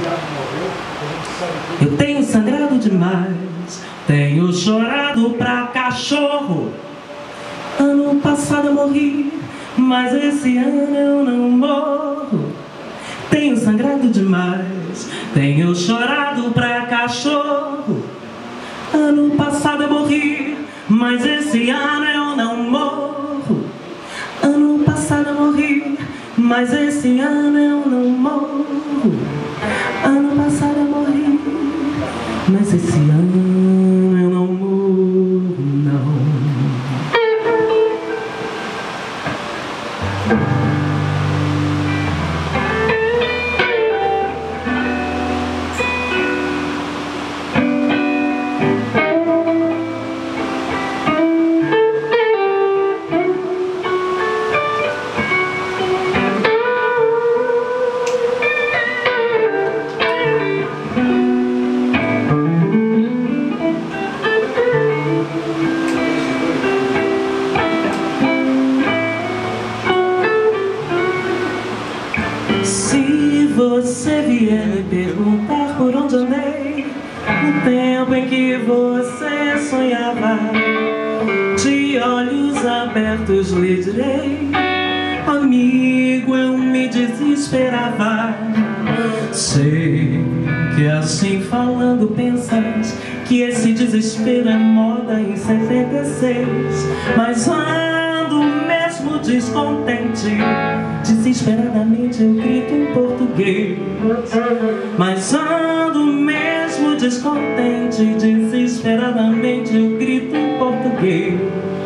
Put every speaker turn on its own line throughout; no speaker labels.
Eu tenho sangrado demais, tenho chorado pra cachorro. Ano passado eu morri, mas esse ano eu não morro. Tenho sangrado demais, tenho chorado pra cachorro. Ano passado eu morri, mas esse ano eu não morro. Ano passado eu morri, mas esse ano eu não morro. Ano passado eu morri, mas esse ano eu não morro, não. Se você vier me perguntar por onde andei no tempo em que você sonhava, de olhos abertos lhe direi: amigo, eu me desesperava. Sei que assim falando pensas que esse desespero é moda em 76, mas ando mesmo descontente. Desesperadamente eu grito em português, mas ando mesmo descontente. Desesperadamente eu grito em português.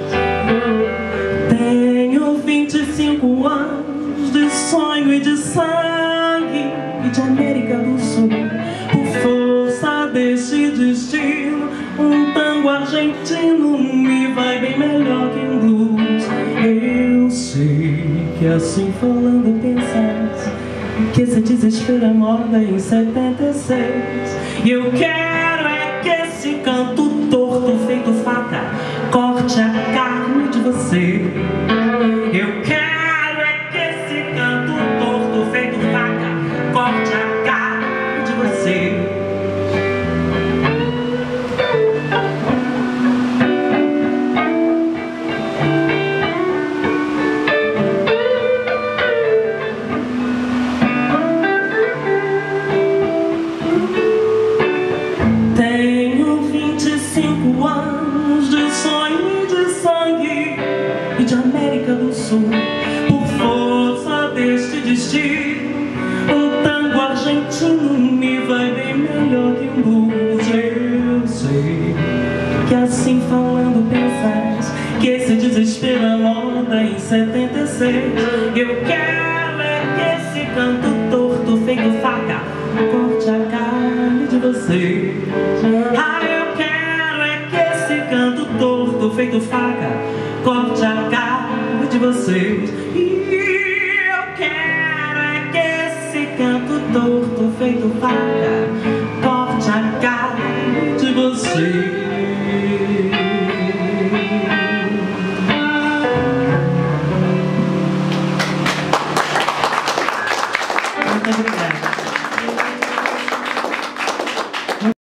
Tenho 25 anos de sonho e de sangue e de América do Sul. Por força deste destino, um tango argentino me vai bem melhor que um blues. Eu sei que assim falando pensas que esse desespero é moda em 76. E eu quero é que esse canto torto feito faca corte a carne de você. Eu quero é que esse canto torto feito faca corte a carne de você. Tenho 25 anos de sonho e de sangue e de América do Sul. Por força deste destino, o tango argentino me vai bem melhor que um blues. Eu sei que assim falando pensas que esse desespero é moda em 76. Eu quero é que esse canto torto feito faca corte a carne de você. Ah, eu quero é que esse canto torto feito faca corte a carne de vocês. E eu quero é que esse canto torto feito faca corte a carne de vocês.